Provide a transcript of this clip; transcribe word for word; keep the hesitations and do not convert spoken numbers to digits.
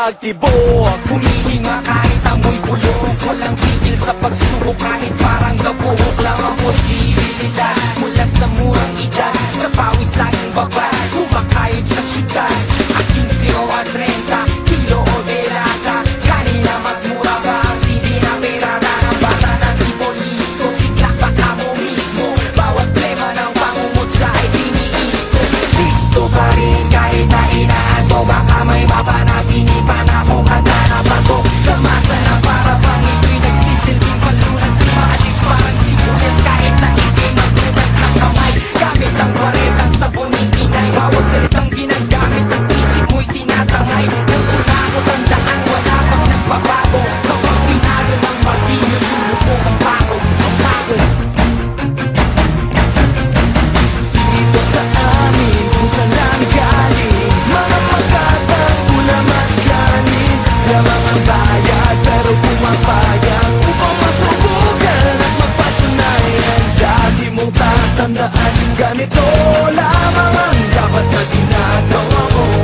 pagtibok. Humihinga kahit amoy bulong, walang tigil sa pagsubok kahit parang gabuhok lang ang posibilidad. Mula sa murang edad, sa pawis laging babad, kumakayod sa syudad. Aking zero at trenta, kilo o delata, kanina mas mura ba ang C D na perada ng bata na si Polisto, sigla baka mo mismo, bawat plema ng pangungutsa ay tiniis ko. Listo pa rin kahit na inaanto, baka may mapanatinipan akong handa na bato. Sa masa na para bang ito'y nagsisilbing palunas, di maalis parang sibules kahit na hindi magtutas ng kamay. Gamit ang baretang sabon ni inay, bawat salitang ginagamit ang isip mo'y tinatangay. Nang una ko tandaan, wala pang nagbabago, kapag pinalo ng martilyo, sulubog ang bago, ang bago. Dito sa amin kung saan ang galing mga pagkatang ulam at kanin, lamang ang bayad pero pumapayag upang masubukan at mapatunayan. Lagi mong tatandaan, ganito lamang ang dapat na ginagawa mo.